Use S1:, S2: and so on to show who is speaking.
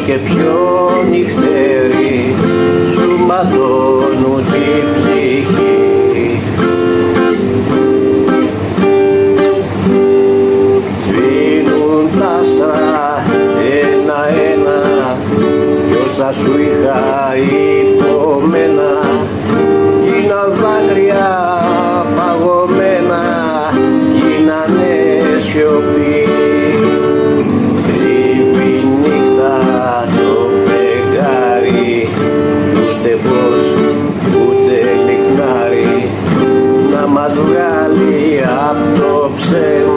S1: και πιο νυχτέρι σου ματώνουν την ψυχή. Σβήνουν τα άστρα ένα-ένα κι όσα σου είχα υπομένα γίναν δάκρυα παγωμένα, γίνανε σιωπή. Κρύβει νύχτα το φεγγάρι, ούτε φως ούτε λιχνάρι να μας βγάλει απ' το ψέμα.